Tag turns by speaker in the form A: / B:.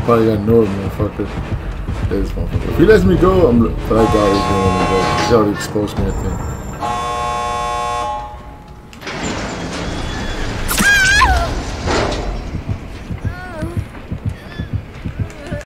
A: probably got annoyed, motherfucker. This motherfucker. If he lets me go, I'm. But I doubt he's gonna let me go. He's already exposed me, I think.